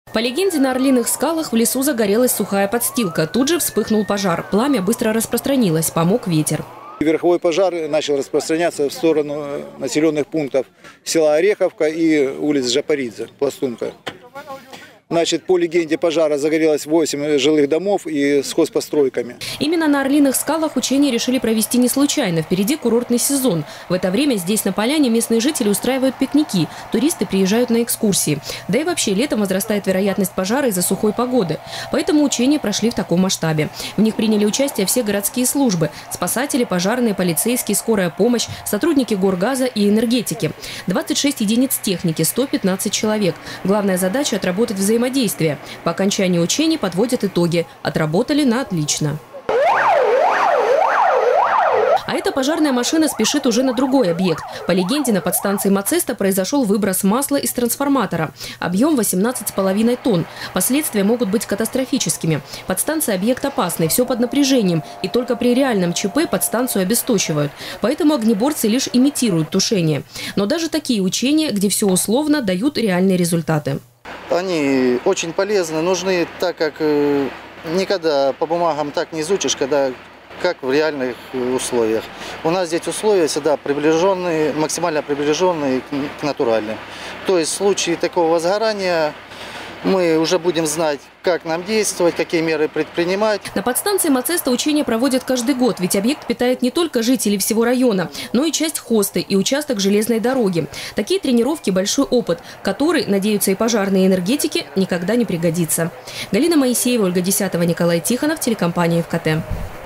По легенде, на Орлиных скалах в лесу загорелась сухая подстилка. Тут же вспыхнул пожар. Пламя быстро распространилось, помог ветер. Верховой пожар начал распространяться в сторону населенных пунктов села Ореховка и улиц Жапоридзе, Пластунка. Значит, по легенде пожара загорелось 8 жилых домов и с хозпостройками. Именно на Орлиных скалах учения решили провести не случайно. Впереди курортный сезон. В это время здесь на поляне местные жители устраивают пикники. Туристы приезжают на экскурсии. Да и вообще летом возрастает вероятность пожара из-за сухой погоды. Поэтому учения прошли в таком масштабе. В них приняли участие все городские службы. Спасатели, пожарные, полицейские, скорая помощь, сотрудники горгаза и энергетики. 26 единиц техники, 115 человек. Главная задача – отработать взаимодействие. По окончании учений подводят итоги. Отработали на отлично. А эта пожарная машина спешит уже на другой объект. По легенде, на подстанции Мацеста произошел выброс масла из трансформатора. Объем 18,5 тонн. Последствия могут быть катастрофическими. Подстанция – объект опасный, все под напряжением. И только при реальном ЧП подстанцию обесточивают. Поэтому огнеборцы лишь имитируют тушение. Но даже такие учения, где все условно, дают реальные результаты. Они очень полезны, нужны, так как никогда по бумагам так не изучишь, как в реальных условиях. У нас здесь условия всегда приближенные, максимально приближенные к натуральным. То есть в случае такого возгорания мы уже будем знать, как нам действовать, какие меры предпринимать. На подстанции Мацеста учения проводят каждый год, ведь объект питает не только жителей всего района, но и часть хосты и участок железной дороги. Такие тренировки – большой опыт, который, надеются и пожарные, и энергетики, никогда не пригодится. Галина Моисеева, Ольга Десятова, Николай Тихонов, телекомпания ФКТ.